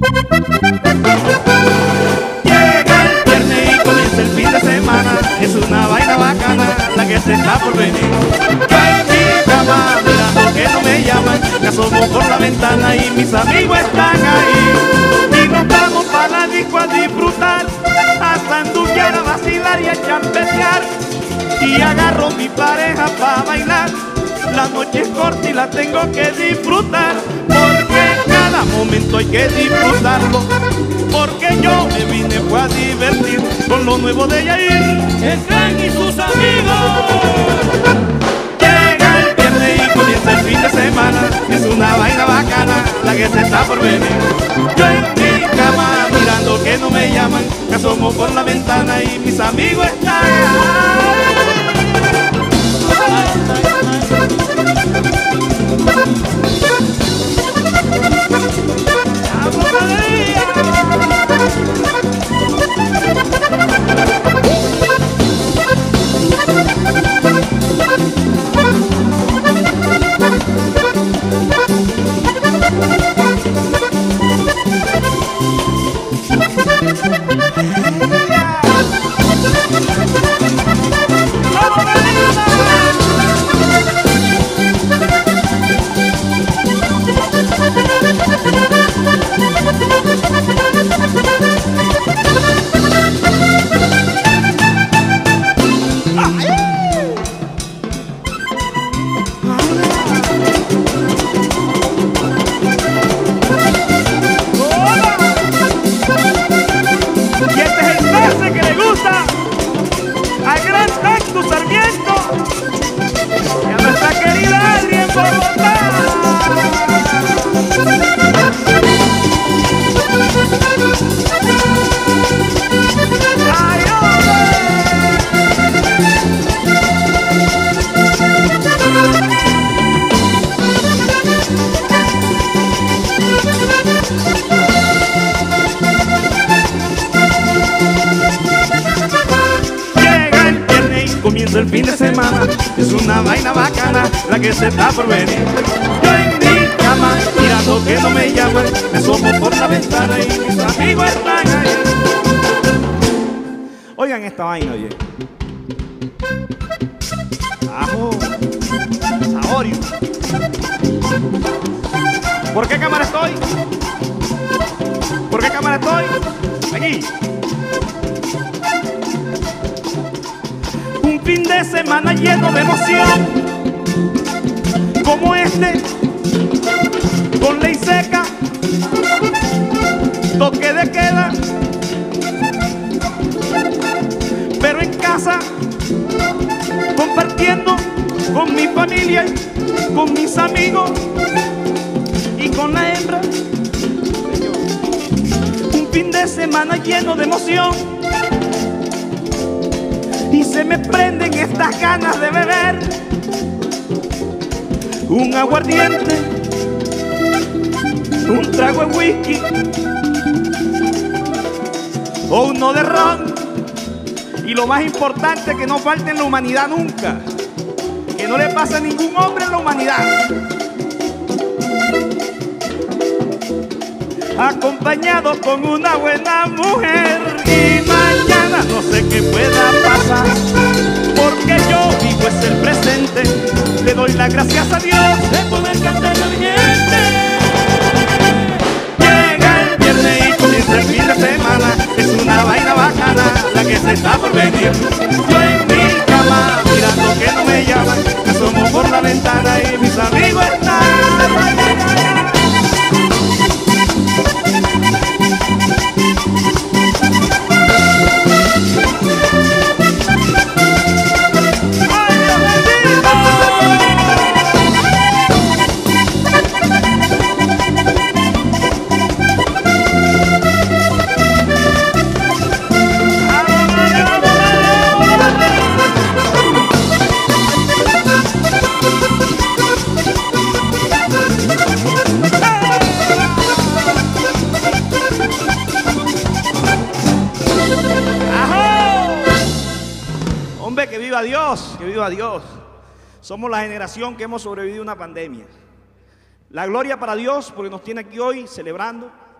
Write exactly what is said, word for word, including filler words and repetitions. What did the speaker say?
Llega el viernes y comienza el fin de semana, es una vaina bacana la que se está por venir. Yo en mi cama mirando que no me llaman, me asomo por la ventana y mis amigos están ahí. Y nos vamos para la disco a disfrutar, a sanduquear, a vacilar y a champetear. Y agarro mi pareja para bailar, la noche es corta y la tengo que disfrutar, porque cada momento hay que disfrutarlo, porque yo me vine fue a divertir con lo nuevo de Yair, el clan y sus amigos. Llega el viernes y comienza el fin de semana, es una vaina bacana la que se está por venir. Yo en mi cama mirando que no me llaman, me asomo por la ventana y mis amigos están. Comienza el fin de semana, es una vaina bacana la que se está por venir. Yo en mi cama, mirando que no me llaman, me asomo por la ventana y mis amigos están ahí. Oigan esta vaina, oye. Ajo, saborio. ¿Por qué cámara estoy? ¿Por qué cámara estoy? Aquí. Fin de semana lleno de emoción, como este, con ley seca, toque de queda, pero en casa, compartiendo con mi familia, con mis amigos y con la hembra. Un fin de semana lleno de emoción, y se me prenden estas ganas de beber un aguardiente, un trago de whisky o uno de ron. Y lo más importante, que no falte en la humanidad nunca, que no le pase a ningún hombre en la humanidad. Acompañado con una buena mujer, y mañana no sé qué pueda pasar, porque yo vivo es el presente, le doy las gracias a Dios de poder cantar la gente. Llega el viernes y comienza el fin de semana, es una vaina bacana la que se está por venir. Yo en mi cama mirando que no me llaman, me asomo por la ventana y mis amigos están. Que viva Dios, que viva Dios. Somos la generación que hemos sobrevivido a una pandemia. La gloria para Dios porque nos tiene aquí hoy celebrando